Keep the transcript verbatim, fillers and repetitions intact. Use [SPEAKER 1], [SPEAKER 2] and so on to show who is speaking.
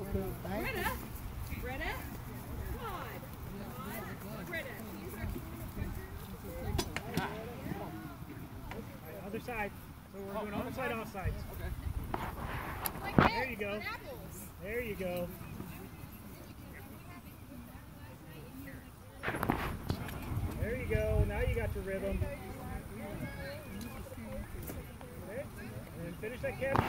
[SPEAKER 1] Britta, Britta, come on, come on, Britta.
[SPEAKER 2] Other side. So we're doing onside, offside.
[SPEAKER 1] Okay.
[SPEAKER 2] There you go. There you go. There you go. Now you got your rhythm. Okay. And finish that catch.